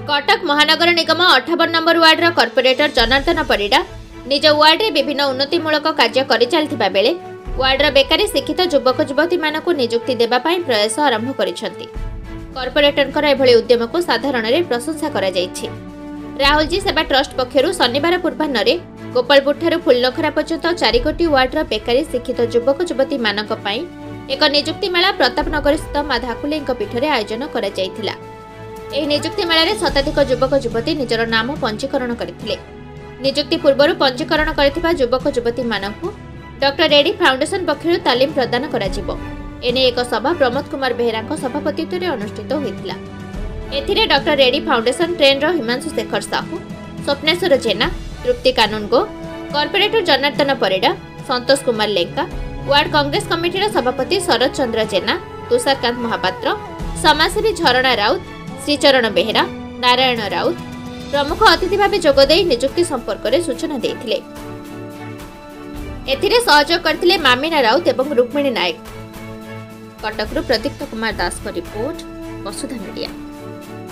कटक महानगर निगम 58 number वार्डर corporator Janardan Parida निज ward में विभिन्न उन्नतिमूलक कार्य कर चलता बेले वार्डर बेकारी शिक्षित युवक युवती मानक नियुक्ति देवाई प्रयास आरंभ करिसेंति। कॉर्पोरेटर एभली उद्यम को साधारण प्रशंसा करा जायछि। राहुलजी सेवा ट्रस्ट पक्षरु शनिवार पूर्वाह्न गोपालपुर ठारू फुलनखरा पर्यंत 4 कोटी वार्डर बेकारी शिक्षित युवक युवती मानक पई एक नियुक्ति मेला प्रतापनगर स्थित मां धाकुले पीठरे आयोजन करा जायथिला। एही नियुक्ति मेला शताधिक युवक युवती निजर नाम पंजीकरण करथिले। नियुक्ति पूर्व पंजीकरण करथिबा युवक युवती मानकु डॉक्टर रेड्डी फाउंडेशन पक्षरु तालीम प्रदान करा जिवो। एने एक सभा प्रमोद कुमार बेहेरा सभापतित्व में अनुष्ठित होइथिला। एथिरे doctor Reddy foundation trainer Himanshu Shekhar Sahu, Swapneswar Jena, Tripti Kanungo, corporator Janardan Parida, Santosh Kumar Lenka, ward Congress कमिटीर सभापति शरद चंद्र जेना, तुषारकांत महापात्र, समाजसेवी झरणा राउत, श्रीचरण बेहेरा, नारायण राउत प्रमुख अतिथि भाव जोगदे नियुक्ति संपर्क में सूचना देथिले। एथिरे सहयोग करथिले मामिना राउत एवं रुक्मिणी नायक। कटकरू प्रदीप्त कुमार दास रिपोर्ट, वसुधा मीडिया।